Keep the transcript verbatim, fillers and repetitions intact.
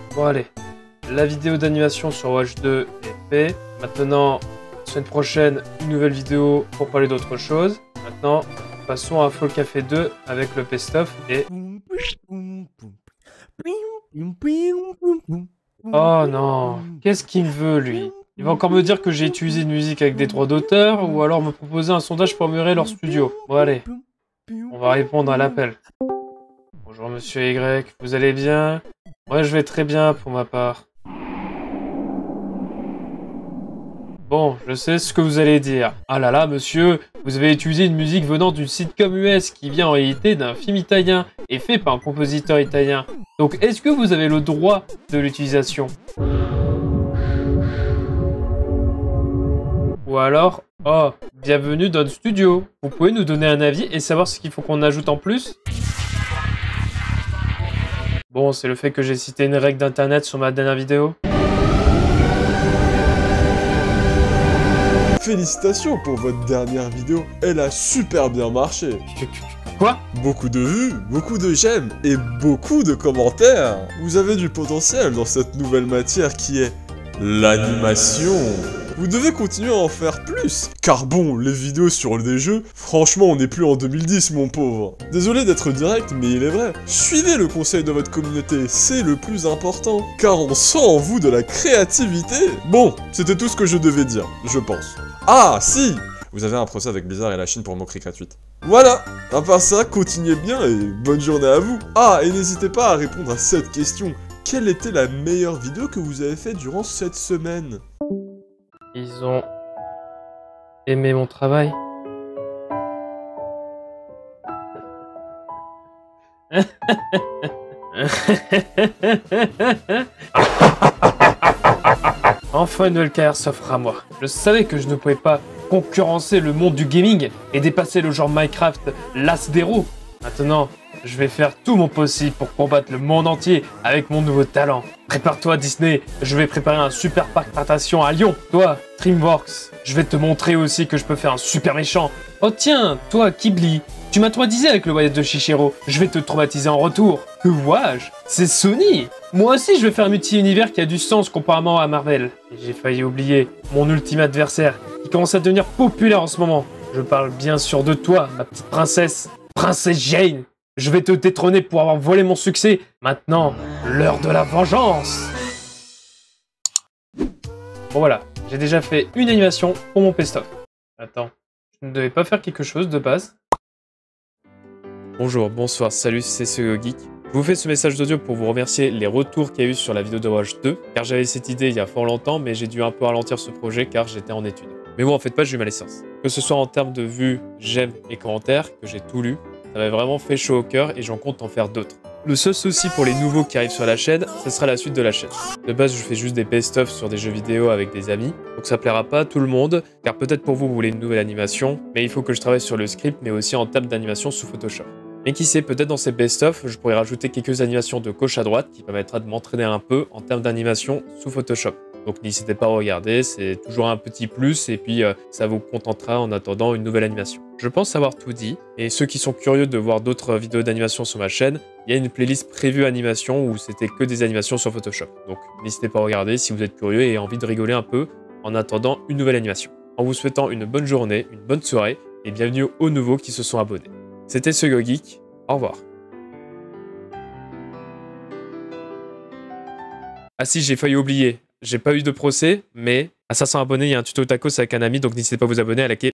Bon allez, la vidéo d'animation sur Watch deux est faite. Maintenant, semaine prochaine, une nouvelle vidéo pour parler d'autre chose. Maintenant, passons à Fall Café deux avec le best-of et... Oh non, qu'est-ce qu'il me veut lui? Il va encore me dire que j'ai utilisé une musique avec des droits d'auteur ou alors me proposer un sondage pour améliorer leur studio. Bon allez, on va répondre à l'appel. Bonjour monsieur Y, vous allez bien? Moi je vais très bien pour ma part. Bon, je sais ce que vous allez dire. Ah là là monsieur, vous avez utilisé une musique venant d'une sitcom U S qui vient en réalité d'un film italien et fait par un compositeur italien. Donc est-ce que vous avez le droit de l'utilisation? Ou alors, oh, bienvenue dans le studio. Vous pouvez nous donner un avis et savoir ce qu'il faut qu'on ajoute en plus? Bon, c'est le fait que j'ai cité une règle d'internet sur ma dernière vidéo. Félicitations pour votre dernière vidéo, elle a super bien marché. Quoi? Beaucoup de vues, beaucoup de j'aime et beaucoup de commentaires. Vous avez du potentiel dans cette nouvelle matière qui est l'animation. Vous devez continuer à en faire plus. Car bon, les vidéos sur des jeux, franchement on n'est plus en deux mille dix mon pauvre. Désolé d'être direct, mais il est vrai. Suivez le conseil de votre communauté, c'est le plus important. Car on sent en vous de la créativité. Bon, c'était tout ce que je devais dire, je pense. Ah, si! Vous avez un procès avec Blizzard et la Chine pour moquerie gratuite. Voilà! À part ça, continuez bien et bonne journée à vous. Ah, et n'hésitez pas à répondre à cette question. Quelle était la meilleure vidéo que vous avez faite durant cette semaine? Ils ont aimé mon travail. Enfin une nouvelle carrière s'offre à moi. Je savais que je ne pouvais pas concurrencer le monde du gaming et dépasser le genre Minecraft l'as des héros. Maintenant, je vais faire tout mon possible pour combattre le monde entier avec mon nouveau talent. Prépare-toi Disney, je vais préparer un super parc d'attractions à Lyon. Toi, DreamWorks, je vais te montrer aussi que je peux faire un super méchant. Oh tiens, toi Ghibli, tu m'as traumatisé avec le voyage de Chihiro, je vais te traumatiser en retour. Que vois-je? C'est Sony. Moi aussi je vais faire un multi-univers qui a du sens comparément à Marvel. Et j'ai failli oublier mon ultime adversaire qui commence à devenir populaire en ce moment. Je parle bien sûr de toi, ma petite princesse, Princesse Jane. Je vais te détrôner pour avoir volé mon succès. Maintenant, l'heure de la vengeance. Bon voilà, j'ai déjà fait une animation pour mon best-of. Attends, je ne devais pas faire quelque chose de base? Bonjour, bonsoir, salut, c'est SegoGeek. Je vous fais ce message d'audio pour vous remercier les retours qu'il y a eu sur la vidéo de Watch deux, car j'avais cette idée il y a fort longtemps, mais j'ai dû un peu ralentir ce projet car j'étais en études. Mais bon, en fait pas, j'ai eu ma licence. Que ce soit en termes de vues, j'aime et commentaires, que j'ai tout lu, ça m'a vraiment fait chaud au cœur et j'en compte en faire d'autres. Le seul souci pour les nouveaux qui arrivent sur la chaîne, ce sera la suite de la chaîne. De base, je fais juste des best-of sur des jeux vidéo avec des amis, donc ça plaira pas à tout le monde, car peut-être pour vous, vous voulez une nouvelle animation, mais il faut que je travaille sur le script, mais aussi en termes d'animation sous Photoshop. Mais qui sait, peut-être dans ces best-of, je pourrais rajouter quelques animations de gauche à droite qui permettra de m'entraîner un peu en termes d'animation sous Photoshop. Donc n'hésitez pas à regarder, c'est toujours un petit plus et puis euh, ça vous contentera en attendant une nouvelle animation. Je pense avoir tout dit, et ceux qui sont curieux de voir d'autres vidéos d'animation sur ma chaîne, il y a une playlist prévue animation où c'était que des animations sur Photoshop. Donc n'hésitez pas à regarder si vous êtes curieux et envie de rigoler un peu en attendant une nouvelle animation. En vous souhaitant une bonne journée, une bonne soirée, et bienvenue aux nouveaux qui se sont abonnés. C'était SegoGeek, au revoir. Ah si, j'ai failli oublier. J'ai pas eu de procès, mais à cinq cents abonnés, il y a un tuto tacos avec un ami, donc n'hésitez pas à vous abonner, à liker.